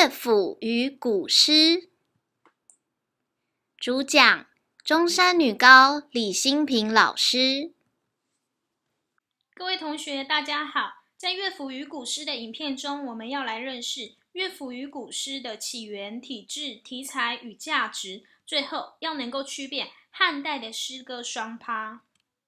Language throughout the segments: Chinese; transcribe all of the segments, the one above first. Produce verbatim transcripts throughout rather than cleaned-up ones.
乐府与古诗，主讲中山女高李欣平老师。 各位同学，大家好。在乐府与古诗的影片中，我们要来认识乐府与古诗的起源、体制、题材与价值，最后要能够区辨汉代的诗歌双趴。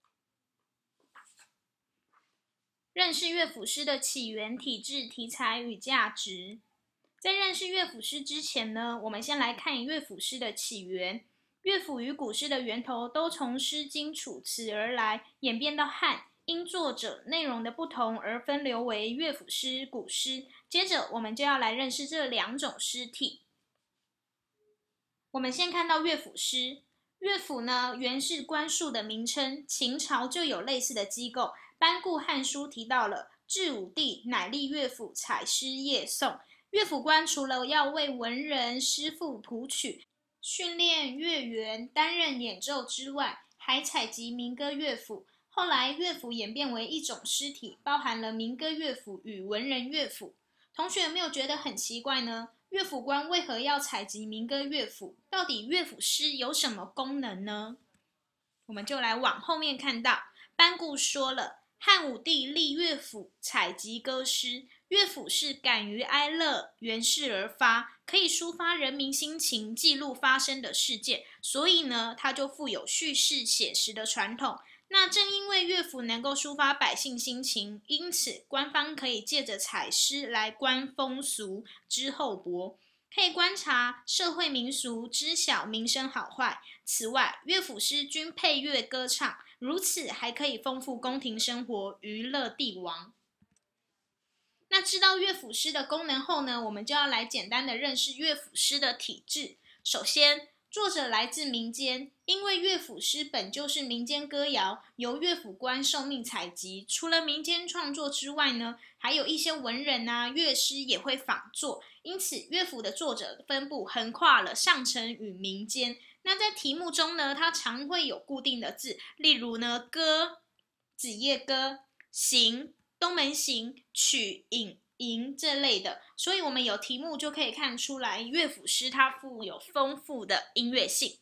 认识乐府诗的起源、体制、题材与价值。在认识乐府诗之前呢，我们先来看乐府诗的起源。乐府与古诗的源头都从《诗经》《楚辞》而来，演变到汉，因作者内容的不同而分流为乐府诗、古诗。接着我们就要来认识这两种诗体。我们先看到乐府诗。乐府呢，原是官署的名称，秦朝就有类似的机构。班固《汉书》提到了至武帝乃立乐府采诗夜诵。乐府官除了要为文人诗赋谱曲、训练乐员、担任演奏之外，还采集民歌乐府。后来乐府演变为一种诗体，包含了民歌乐府与文人乐府。同学有没有觉得很奇怪呢？乐府官为何要采集民歌乐府？到底乐府诗有什么功能呢？我们就来往后面看到，班固说了，汉武帝立乐府采集歌诗，乐府是感于哀乐，源氏而发，可以抒发人民心情，记录发生的事件，所以呢，它就富有叙事写实的传统。那正因为乐府能够抒发百姓心情，因此官方可以借着采诗来观风俗、知厚薄，可以观察社会民俗，知晓民生好坏。此外，乐府诗均配乐歌唱，如此还可以丰富宫廷生活，娱乐帝王。那知道乐府诗的功能后呢，我们就要来简单的认识乐府诗的体制。首先，作者来自民间，因为乐府诗本就是民间歌谣，由乐府官受命采集。除了民间创作之外呢，还有一些文人啊、乐师也会仿作，因此乐府的作者分布横跨了上层与民间。那在题目中呢，它常会有固定的字，例如呢，歌、子夜歌、行、东门行、曲、引、吟这类的，所以我们有题目就可以看出来，乐府诗它富有丰富的音乐性。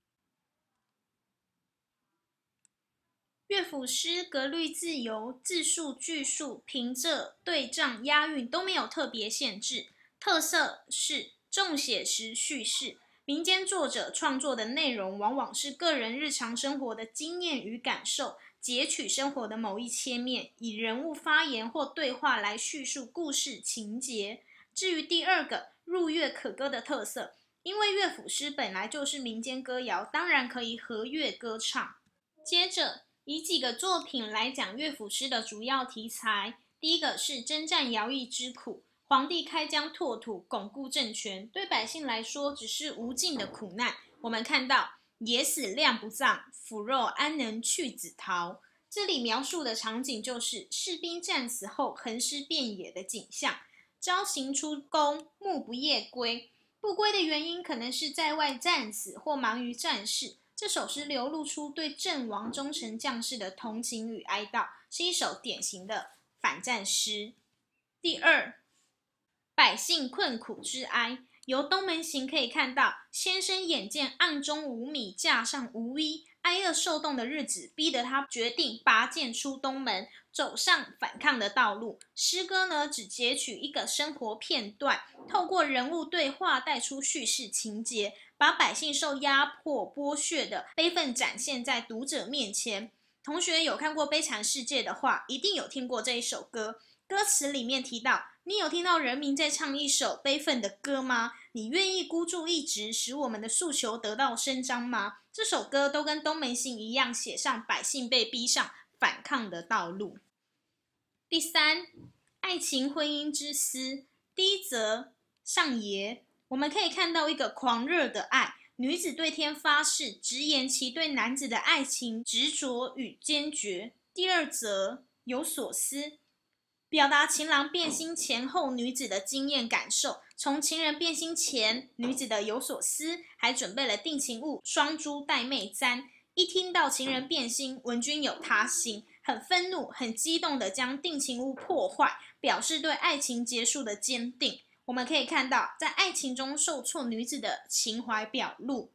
乐府诗格律自由，字数、句数、平仄、对仗、押韵都没有特别限制，特色是重写实叙事。民间作者创作的内容往往是个人日常生活的经验与感受，截取生活的某一切面，以人物发言或对话来叙述故事情节。至于第二个入乐可歌的特色，因为乐府诗本来就是民间歌谣，当然可以和乐歌唱。接着以几个作品来讲乐府诗的主要题材。第一个是征战徭役之苦，皇帝开疆拓土，巩固政权，对百姓来说只是无尽的苦难。我们看到野死亮不葬，腐肉安能去子陶。这里描述的场景就是士兵战死后横尸遍野的景象。朝行出宫，暮不夜归，不归的原因可能是在外战死或忙于战事。这首诗流露出对阵亡忠臣将士的同情与哀悼，是一首典型的反战诗。第二，百姓困苦之哀。由东门行可以看到，先生眼见案中无米，架上无衣，挨饿受冻的日子，逼得他决定拔剑出东门，走上反抗的道路。诗歌呢，只截取一个生活片段，透过人物对话带出叙事情节，把百姓受压迫剥削的悲愤展现在读者面前。同学有看过《悲惨世界》的话，一定有听过这一首歌。歌词里面提到，你有听到人民在唱一首悲愤的歌吗？你愿意孤注一掷，使我们的诉求得到伸张吗？这首歌都跟东门行一样，写上百姓被逼上反抗的道路。第三，爱情婚姻之思。第一则，上爷，我们可以看到一个狂热的爱，女子对天发誓，直言其对男子的爱情执着与坚决。第二则，有所思，表达情郎变心前后女子的经验感受。从情人变心前，女子的有所思，还准备了定情物双珠带妹簪。一听到情人变心，文君有他心，很愤怒、很激动地将定情物破坏，表示对爱情结束的坚定。 我们可以看到在爱情中受挫女子的情怀表露。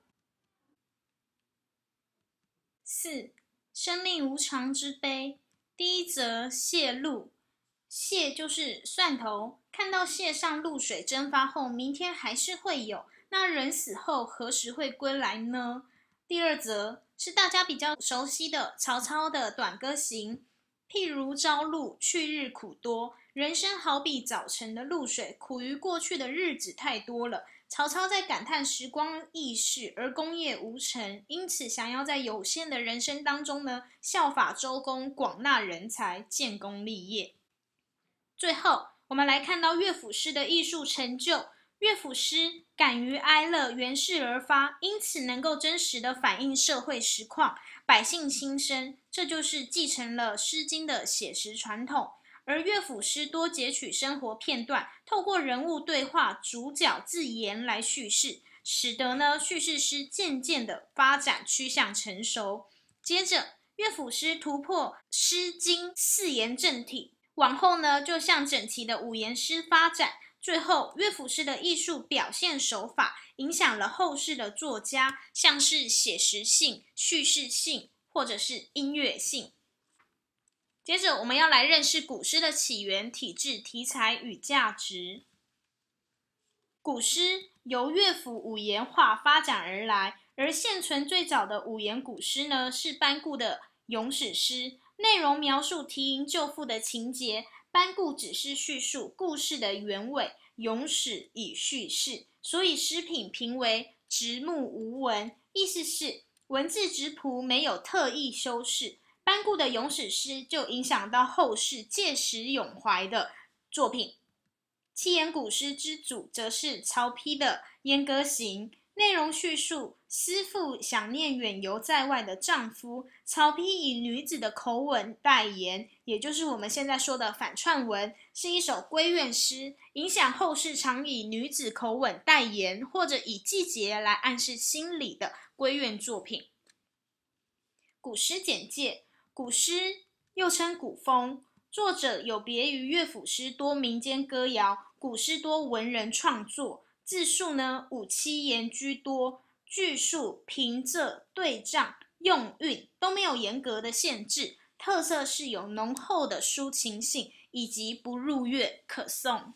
四、生命无常之悲。第一则，蟹露。蟹就是蒜头，看到蟹上露水蒸发后，明天还是会有，那人死后何时会归来呢？第二则是大家比较熟悉的曹操的短歌行。譬如朝露，去日苦多。人生好比早晨的露水，苦于过去的日子太多了。曹操在感叹时光易逝，而功业无成，因此想要在有限的人生当中呢，效法周公，广纳人才，建功立业。最后，我们来看到乐府诗的艺术成就。乐府诗感于哀乐，源氏而发，因此能够真实的反映社会实况、百姓心声，这就是继承了《诗经》的写实传统。而乐府诗多截取生活片段，透过人物对话、主角自言来叙事，使得呢叙事诗渐渐的发展趋向成熟。接着，乐府诗突破《诗经》四言正体，往后呢就向整齐的五言诗发展。最后，乐府诗的艺术表现手法影响了后世的作家，像是写实性、叙事性或者是音乐性。接着我们要来认识古诗的起源、体制、题材与价值。古诗由乐府五言化发展而来，而现存最早的五言古诗呢，是班固的咏史诗，内容描述提营救父的情节。班固只是叙述故事的原委，咏史以叙事，所以诗品评为直木无文，意思是文字质朴，没有特意修饰。班固的咏史诗就影响到后世借史咏怀的作品。七言古诗之祖则是曹丕的《燕歌行》，内容叙述思妇想念远游在外的丈夫，曹丕以女子的口吻代言，也就是我们现在说的反串文，是一首闺怨诗，影响后世常以女子口吻代言或者以季节来暗示心理的闺怨作品。古诗简介。古诗又称古风，作者有别于乐府诗多民间歌谣，古诗多文人创作，字数呢五七言居多，句数、平仄、对仗、用韵都没有严格的限制，特色是有浓厚的抒情性，以及不入乐可诵。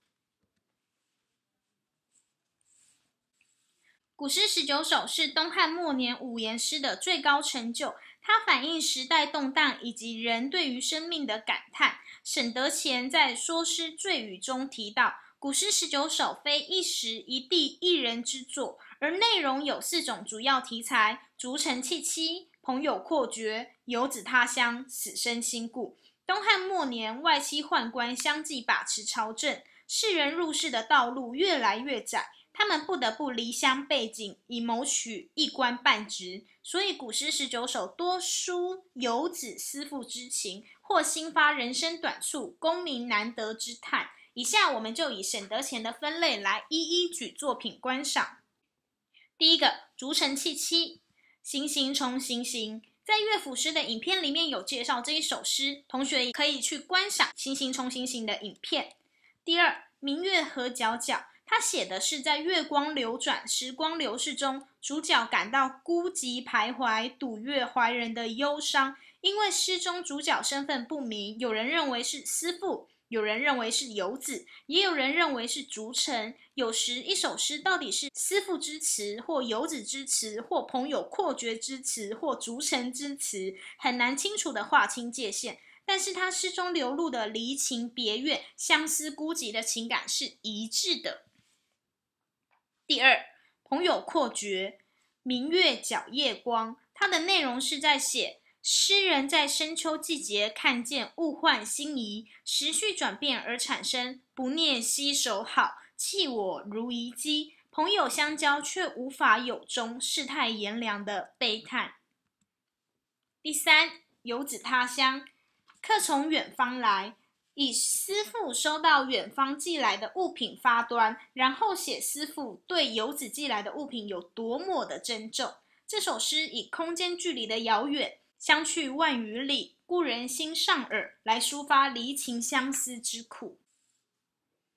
古诗十九首是东汉末年五言诗的最高成就，它反映时代动荡以及人对于生命的感叹。沈德潜在《说诗赘语》中提到，古诗十九首非一时一地一人之作，而内容有四种主要题材：逐臣弃妻、朋友阔绝、游子他乡、死生亲故。东汉末年，外戚宦官相继把持朝政，士人入仕的道路越来越窄，他们不得不离乡背井，以谋取一官半职。所以古诗十九首多抒游子思妇之情，或兴发人生短促、功名难得之叹。以下我们就以沈德潜的分类来一一举作品观赏。第一个，逐臣弃妻。行行重行行，在乐府诗的影片里面有介绍这一首诗，同学可以去观赏行行重行行的影片。第二，明月何皎皎。他写的是在月光流转、时光流逝中，主角感到孤寂徘徊、睹月怀人的忧伤。因为诗中主角身份不明，有人认为是思妇，有人认为是游子，也有人认为是逐臣。有时一首诗到底是思妇之词，或游子之词，或朋友阔绝之词，或逐臣之词，很难清楚地划清界限。但是他诗中流露的离情别怨、相思孤寂的情感是一致的。第二，朋友阔绝。明月皎夜光，它的内容是在写诗人在深秋季节看见物换星移，时序转变而产生不念携手好，弃我如遗迹，朋友相交却无法有终，世态炎凉的悲叹。第三，游子他乡。客从远方来，以思妇收到远方寄来的物品发端，然后写思妇对游子寄来的物品有多么的珍重。这首诗以空间距离的遥远，相去万余里，故人心尚尔，来抒发离情相思之苦。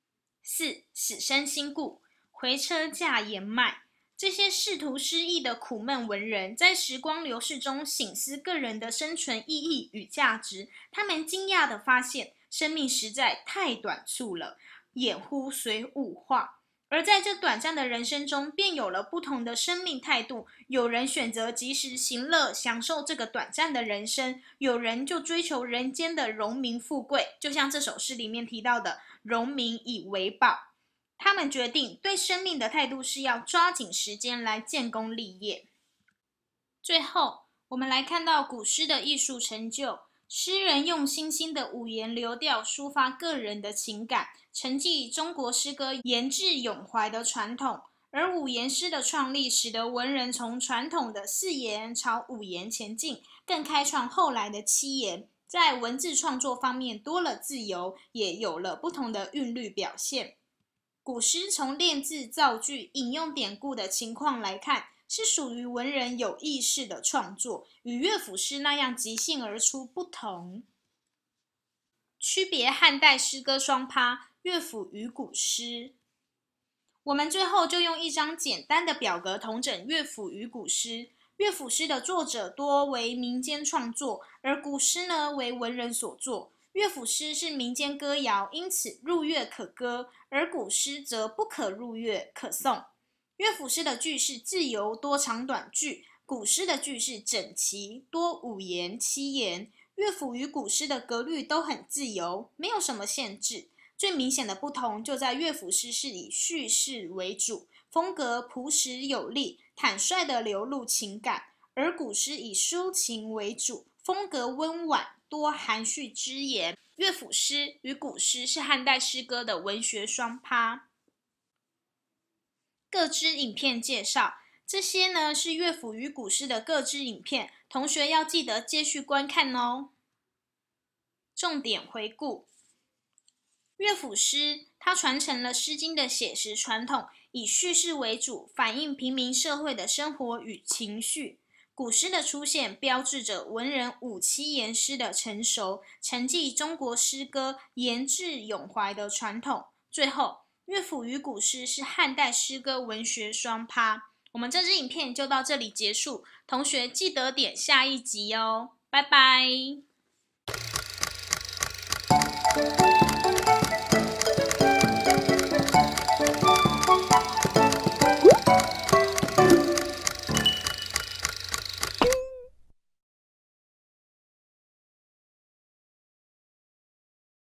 四、死生辛故，回车驾言迈。这些仕途失意的苦闷文人，在时光流逝中省思个人的生存意义与价值。他们惊讶地发现，生命实在太短促了，眼乎随物化。而在这短暂的人生中，便有了不同的生命态度。有人选择及时行乐，享受这个短暂的人生；有人就追求人间的荣名富贵，就像这首诗里面提到的“荣名以为宝”。他们决定对生命的态度是要抓紧时间来建功立业。最后，我们来看到古诗的艺术成就。诗人用新兴的五言流调抒发个人的情感，承继中国诗歌言志咏怀的传统。而五言诗的创立，使得文人从传统的四言朝五言前进，更开创后来的七言。在文字创作方面多了自由，也有了不同的韵律表现。古诗从练字造句、引用典故的情况来看，是属于文人有意识的创作，与乐府诗那样即兴而出不同。区别汉代诗歌双趴，乐府与古诗。我们最后就用一张简单的表格统整乐府与古诗。乐府诗的作者多为民间创作，而古诗呢为文人所作。乐府诗是民间歌谣，因此入乐可歌，而古诗则不可入乐，可诵。乐府诗的句式自由，多长短句；古诗的句式整齐，多五言、七言。乐府与古诗的格律都很自由，没有什么限制。最明显的不同就在乐府诗是以叙事为主，风格朴实有力，坦率地流露情感；而古诗以抒情为主，风格温婉，多含蓄之言。乐府诗与古诗是汉代诗歌的文学双趴。各支影片介绍，这些呢是乐府与古诗的各支影片，同学要记得接续观看哦。重点回顾：乐府诗它传承了《诗经》的写实传统，以叙事为主，反映平民社会的生活与情绪。古诗的出现标志着文人五七言诗的成熟，承继中国诗歌言志咏怀的传统。最后，乐府与古诗是汉代诗歌文学双趴。我们这支影片就到这里结束，同学记得点下一集哦，拜拜。